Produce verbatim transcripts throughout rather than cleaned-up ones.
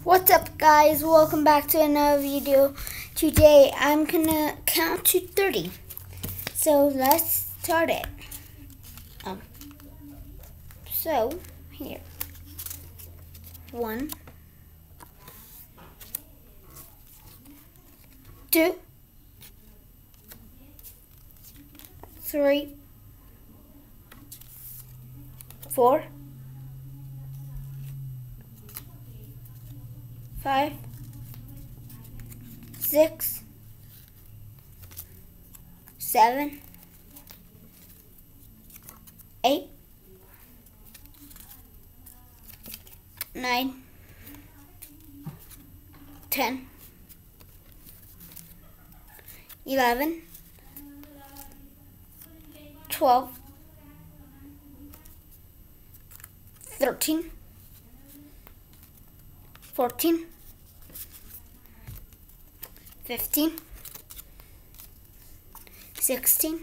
What's up, guys? Welcome back to another video. Today I'm gonna count to thirty, so let's start it. Um so here, one, two, three, four, five, six, seven, eight, nine, ten, eleven, twelve, thirteen, fourteen, fifteen, sixteen,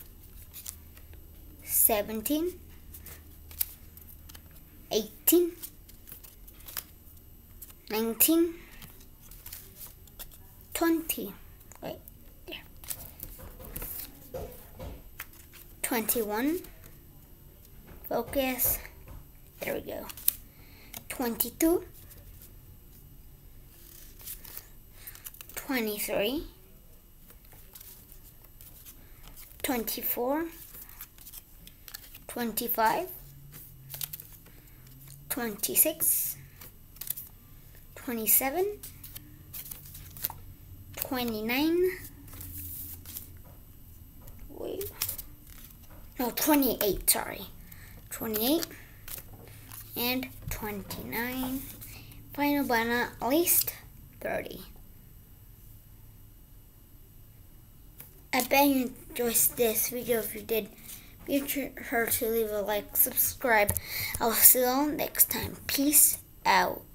seventeen, eighteen, nineteen, twenty. Wait, there. twenty-one. Focus. There we go. twenty-two. twenty-three, twenty-four, twenty-five, twenty-six, twenty-seven, twenty-nine, wait, no, twenty-eight, sorry, twenty-eight, and twenty-nine, final but not least, thirty. I bet you enjoyed this video. If you did, be sure to leave a like, subscribe. I'll see you all next time. Peace out.